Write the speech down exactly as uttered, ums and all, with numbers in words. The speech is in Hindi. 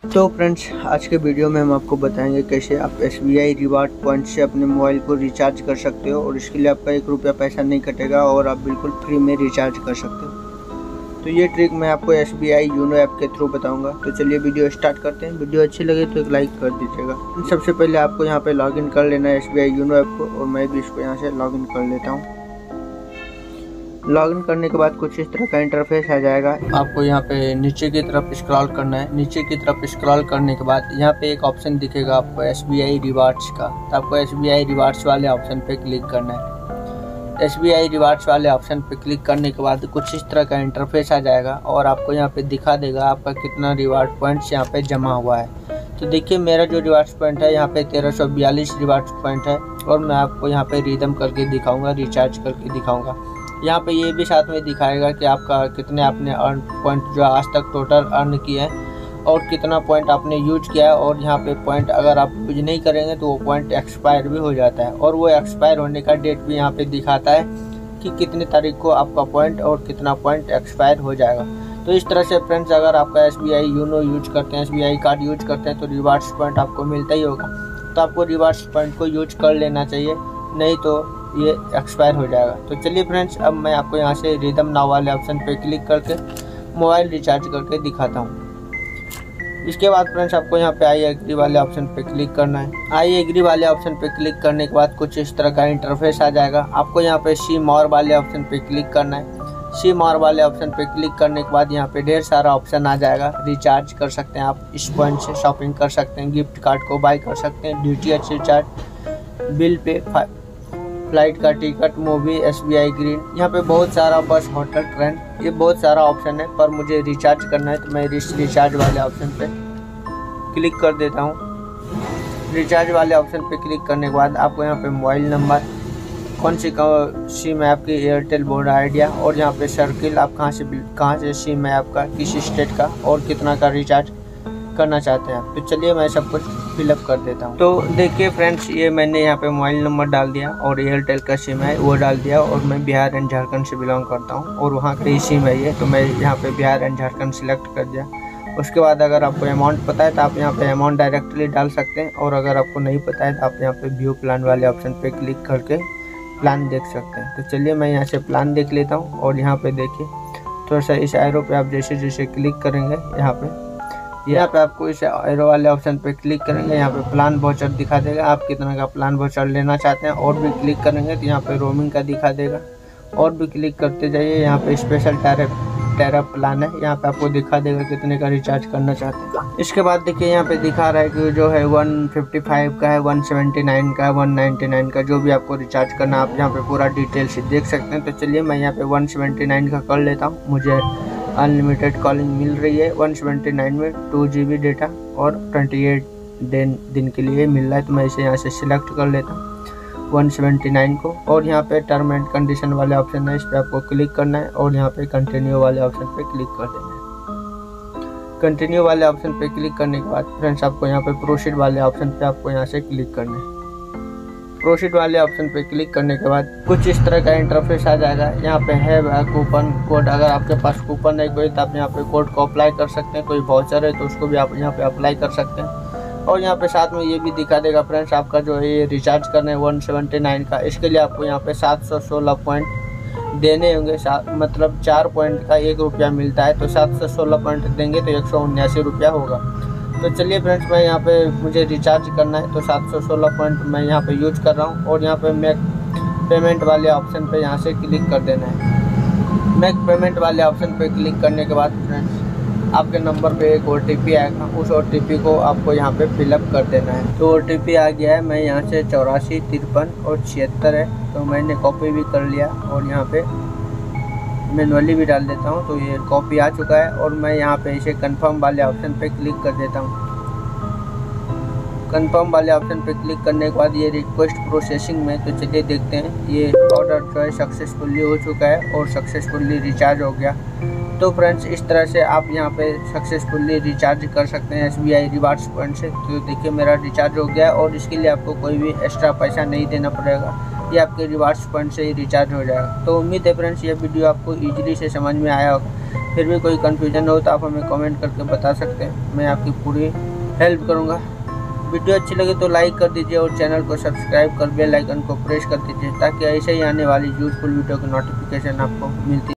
तो फ्रेंड्स, आज के वीडियो में हम आपको बताएंगे कैसे आप S B I reward point से अपने मोबाइल को रिचार्ज कर सकते हो और इसके लिए आपका एक रुपया पैसा नहीं कटेगा और आप बिल्कुल फ्री में रिचार्ज कर सकते हो। तो ये ट्रिक मैं आपको S B I YONO app के थ्रू बताऊंगा। तो चलिए वीडियो स्टार्ट करते हैं। वीडियो अच्छी लगे तो एक लाइक कर दीजिएगा। सबसे पहले आपको यहाँ पे लॉगिन कर लेना है S B I YONO app को, और मैं भी इसको यहाँ से लॉगिन कर लेता हूँ। लॉगिन करने के बाद कुछ इस तरह का इंटरफेस आ जाएगा। आपको यहाँ पे नीचे की तरफ स्क्रॉल करना है। नीचे की तरफ स्क्रॉल करने के बाद यहाँ पे एक ऑप्शन दिखेगा आपको एस बी आई रिवार्ड्स का। तो आपको एस बी आई रिवार्ड्स वाले ऑप्शन पे क्लिक करना है। एस बी आई रिवार्ड्स वाले ऑप्शन पे क्लिक करने के बाद कुछ इस तरह का इंटरफेस आ जाएगा और आपको यहाँ पे दिखा देगा आपका कितना रिवार्ड पॉइंट्स यहाँ पे जमा हुआ है। तो देखिए, मेरा जो रिवार्ड्स पॉइंट है यहाँ पे तेरह सौ बयालीस रिवार्ड्स पॉइंट है और मैं आपको यहाँ पे रिडीम करके दिखाऊंगा, रिचार्ज करके दिखाऊंगा। यहाँ पे ये भी साथ में दिखाएगा कि आपका कितने आपने अर्न पॉइंट जो आज तक टोटल अर्न किए हैं और कितना पॉइंट आपने यूज किया है। और यहाँ पे पॉइंट अगर आप यूज नहीं करेंगे तो वो पॉइंट एक्सपायर भी हो जाता है और वो एक्सपायर होने का डेट भी यहाँ पे दिखाता है कि कितनी तारीख को आपका पॉइंट और कितना पॉइंट एक्सपायर हो जाएगा। तो इस तरह से फ्रेंड्स, अगर आपका S B I YONO use करते हैं, S B I card use करते हैं तो रिवार्ड्स पॉइंट आपको मिलता ही होगा। तो आपको रिवार्ड्स पॉइंट को यूज कर लेना चाहिए, नहीं तो ये एक्सपायर हो जाएगा। तो चलिए फ्रेंड्स, अब मैं आपको यहाँ से रिदम नाउ वाले ऑप्शन पे क्लिक करके मोबाइल रिचार्ज करके दिखाता हूँ। इसके बाद फ्रेंड्स, आपको यहाँ पे आई एग्री वाले ऑप्शन पे क्लिक करना है। आई एग्री वाले ऑप्शन पे क्लिक करने के बाद कुछ इस तरह का इंटरफेस आ जाएगा। आपको यहाँ पे सी मोर वाले ऑप्शन पे क्लिक करना है। सी मोर वाले ऑप्शन पे क्लिक करने के बाद यहाँ पे ढेर सारा ऑप्शन आ जाएगा। रिचार्ज कर सकते हैं आप, इस पॉइंट से शॉपिंग कर सकते हैं, गिफ्ट कार्ड को बाय कर सकते हैं, D T H recharge, bill pay, flight का ticket, movie, S B I green, यहाँ पे बहुत सारा, बस, होटल, ट्रेन, ये बहुत सारा ऑप्शन है। पर मुझे रिचार्ज करना है तो मैं इस रिचार्ज वाले ऑप्शन पे क्लिक कर देता हूँ। रिचार्ज वाले ऑप्शन पे क्लिक करने के बाद आपको यहाँ पे मोबाइल नंबर, कौन सी सिम है आपकी, एयरटेल, वोडा, आइडिया, और यहाँ पे सर्किल, आप कहाँ से कहाँ से सिम है आपका, किस स्टेट का, और कितना का रिचार्ज करना चाहते हैं आप। तो चलिए मैं सब कुछ फिलअप कर देता हूँ। तो देखिए फ्रेंड्स, ये मैंने यहाँ पे मोबाइल नंबर डाल दिया और एयरटेल का सिम है वो डाल दिया, और मैं बिहार एंड झारखंड से बिलोंग करता हूँ और वहाँ का ही सिम है ये, तो मैं यहाँ पे बिहार एंड झारखंड सिलेक्ट कर दिया। उसके बाद अगर आपको अमाउंट पता है तो आप यहाँ पे अमाउंट डायरेक्टली डाल सकते हैं, और अगर आपको नहीं पता है तो आप यहाँ पे व्यू प्लान वाले ऑप्शन पे क्लिक करके प्लान देख सकते हैं। तो चलिए मैं यहाँ से प्लान देख लेता हूँ। और यहाँ पे देखिए, थोड़ा सा इस एरो पे आप जैसे जैसे क्लिक करेंगे, यहाँ पे यहाँ पे आपको इस एरो वाले ऑप्शन पे क्लिक करेंगे, यहाँ पे प्लान वाउचर दिखा देगा, आप कितना का प्लान वाउचर लेना चाहते हैं। और भी क्लिक करेंगे तो यहाँ पे रोमिंग का दिखा देगा, और भी क्लिक करते जाइए। यहाँ पे स्पेशल टैरिफ टैरिफ प्लान है, यहाँ पे आपको दिखा देगा कितने का रिचार्ज करना चाहते हैं। इसके बाद देखिए, यहाँ पे दिखा रहा है कि जो है वन फिफ्टी फाइव का है, वन सेवेंटी नाइन का है, वन नाइन्टी नाइन का, जो भी आपको रिचार्ज करना आप यहाँ पे पूरा डिटेल से देख सकते हैं। तो चलिए मैं यहाँ पे वन सेवेंटी नाइन का कर लेता हूँ। मुझे अनलिमिटेड कॉलिंग मिल रही है वन सेवेंटी नाइन में, टू जी बी डेटा और ट्वेंटी एट दिन दिन के लिए मिल रहा है। तो मैं इसे यहाँ से सिलेक्ट कर लेता हूँ वन सेवेंटी नाइन को, और यहाँ पे टर्म एंड कंडीशन वाले ऑप्शन है, इस पर आपको क्लिक करना है और यहाँ पे कंटिन्यू वाले ऑप्शन पे क्लिक कर देना है। कंटिन्यू वाले ऑप्शन पे क्लिक करने के बाद फ्रेंड्स, आपको यहाँ पे प्रोसीड वाले ऑप्शन पे आपको यहाँ से क्लिक करना है। प्रोसीड वाले ऑप्शन पे क्लिक करने के बाद कुछ इस तरह का इंटरफेस आ जाएगा। यहाँ पे है कूपन कोड, अगर आपके पास कूपन है कोई तो आप यहाँ पे कोड को अप्लाई कर सकते हैं। कोई वाउचर है तो उसको भी आप यहाँ पे अप्लाई कर सकते हैं। और यहाँ पे साथ में ये भी दिखा देगा फ्रेंड्स, आपका जो है ये रिचार्ज करना है वन सेवेंटी नाइन का, इसके लिए आपको यहाँ पे सात सौ सोलह पॉइंट देने होंगे। मतलब चार पॉइंट का एक रुपया मिलता है, तो सात सौ सोलह पॉइंट देंगे तो एक सौ उन्यासी रुपया होगा। तो चलिए फ्रेंड्स, मैं यहाँ पे मुझे रिचार्ज करना है तो सात सौ सोलह पॉइंट मैं यहाँ पे यूज कर रहा हूँ। और यहाँ पे मेक पेमेंट वाले ऑप्शन पे यहाँ से क्लिक कर देना है। मेक पेमेंट वाले ऑप्शन पे क्लिक करने के बाद फ्रेंड्स, आपके नंबर पे एक ओ टी पी आएगा, उस ओ टी पी को आपको यहाँ पे फिलअप कर देना है। तो ओ टी पी आ गया है, मैं यहाँ से चौरासी तिरपन और छिहत्तर है, तो मैंने कॉपी भी कर लिया और यहाँ पे मैनुअली भी डाल देता हूँ। तो ये कॉपी आ चुका है और मैं यहाँ पे इसे कंफर्म वाले ऑप्शन पे क्लिक कर देता हूँ। कंफर्म वाले ऑप्शन पे क्लिक करने के बाद ये रिक्वेस्ट प्रोसेसिंग में, तो चलिए देखते हैं। ये ऑर्डर जो है सक्सेसफुली हो चुका है और सक्सेसफुली रिचार्ज हो गया। तो फ्रेंड्स, इस तरह से आप यहाँ पे सक्सेसफुली रिचार्ज कर सकते हैं S B I rewards point से। तो देखिए मेरा रिचार्ज हो गया और इसके लिए आपको कोई भी एक्स्ट्रा पैसा नहीं देना पड़ेगा, ये आपके रिवार्ड्स पॉइंट से ही रिचार्ज हो जाएगा। तो उम्मीद है फ्रेंड्स ये वीडियो आपको ईजिली से समझ में आया होगा। फिर भी कोई कन्फ्यूजन हो तो आप हमें कमेंट करके बता सकते हैं, मैं आपकी पूरी हेल्प करूँगा। वीडियो अच्छी लगे तो लाइक कर दीजिए और चैनल को सब्सक्राइब कर बेल आइकन को प्रेस कर दीजिए ताकि ऐसे ही आने वाली यूजफुल वीडियो की नोटिफिकेशन आपको मिलती